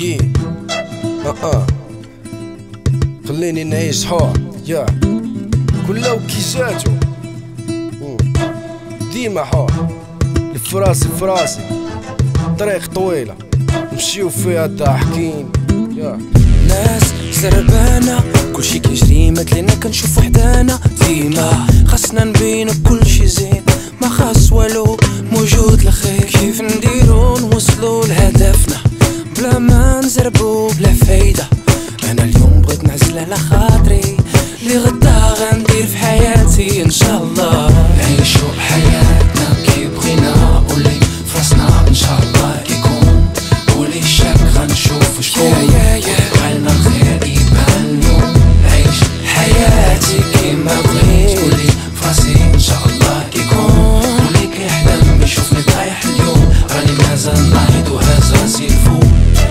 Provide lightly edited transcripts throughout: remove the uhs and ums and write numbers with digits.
Yeah. خليني نعيش حر يا كله وكيجاتو ديما حر الفراسي فراسي طريق طويلة نمشيو فيها ضاحكين يا ناس زربانة كلشي كيجري متلنا كنشوف وحدانا ديما خاصنا نبينو كلشي زين ما خاص والو موجود الخير كيف نديرو نوصلو لهدفنا بلا ما نزربو بلا فايدة انا اليوم بغيت نعزل على خاطري اللي غدا غندير في حياتي ان شاء الله نعيشو حياتنا كي بغينا واللي فراسنا ان شاء الله يكون واللي شاك غنشوف شكون بغالنا الخير يبان اليوم نعيش حياتي كيما بغيت واللي فراسي ان شاء الله يكون واللي كيحلم يشوفني طايح اليوم راني مازال نايض وهاز راسي الفوق.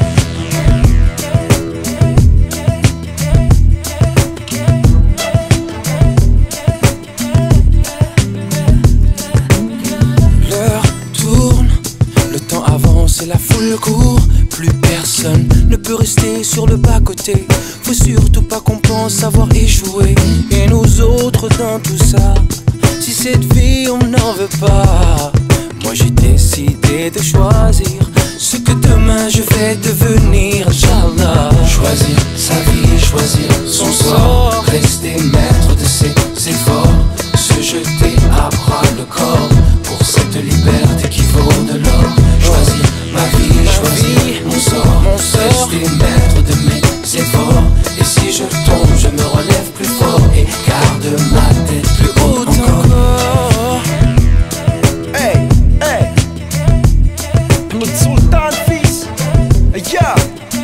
Et la foule court, plus personne ne peut rester sur le bas-côté. Faut surtout pas qu'on pense avoir échoué. Et nous autres dans tout ça, si cette vie on n'en veut pas. Moi j'ai décidé de choisir ce que demain je vais devenir, Inch'Allah. Choisir sa vie, choisir son sort, rester maître de ses efforts, se jeter à bras le corps pour cette liberté qui vaut de l'or. Choisir ma vie, choisir mon sort, rester maître de mes efforts. Et si je tombe, je me relève plus fort et garde ma tête plus haute encore. Hey, hey, Ahmed Sultan fils, yeah.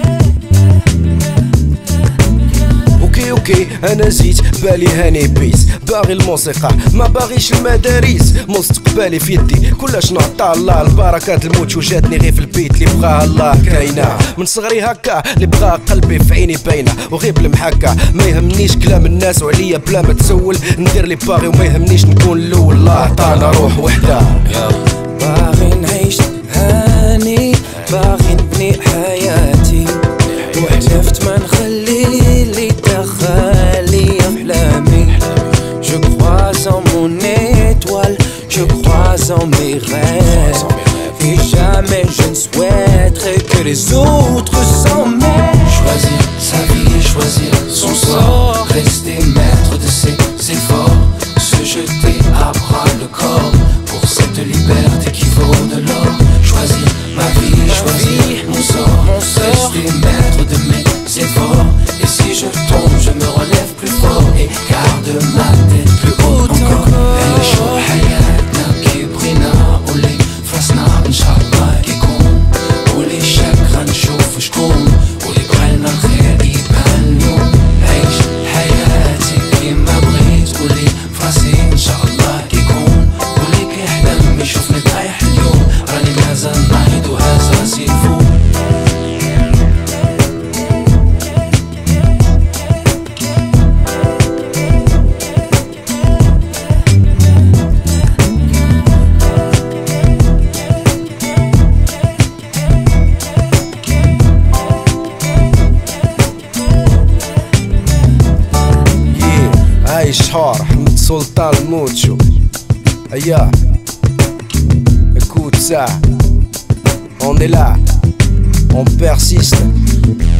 اوكي انا زيت بالي هاني بيس باغي الموسيقى ما باغيش المداريس مستقبلي في يدي كلش نعطى الله البركات الموت وجاتني غير في البيت اللي بغاها الله كاينه من صغري هكا اللي بغا قلبي في عيني باينه وغير بالمحكه ما يهمنيش كلام الناس وعليا بلا ما تسول ندير لي باغي وما يهمنيش نكون الاول الله عطانا روح وحده باغي نعيش هاني باغي نبني حياتي وحلفت ما نخلي اللي دخلي أحلامي. Je crois en mon étoile, je crois en mes rêves. Et jamais je ne souhaiterais que les autres s'en mêlent. Choisir sa vie, choisir son sort, rester maître de ses efforts, se jeter à bras le corps pour cette liberté qui vaut de l'or. Choisir ma vie, choisir mon sort, rester maître de mes efforts. Et si je tombe, je me relève plus fort et garde ma tête plus haute encore. نعيشو حياتنا كي بغينا واللي فراسنا ان شاء الله يكون واللي شاك غنشوف شكون واللي بغالنا الخير يبان اليوم. نعيش حياتي كيما بغيت واللي فراسي ان شاء الله يكون واللي كيحلم يشوفني طايح اليوم راني مازال نايض وهاز راسي الفوق. عايش حار Ahmed Sultan Mocho. Aya, écoute ça, on est là, on persiste.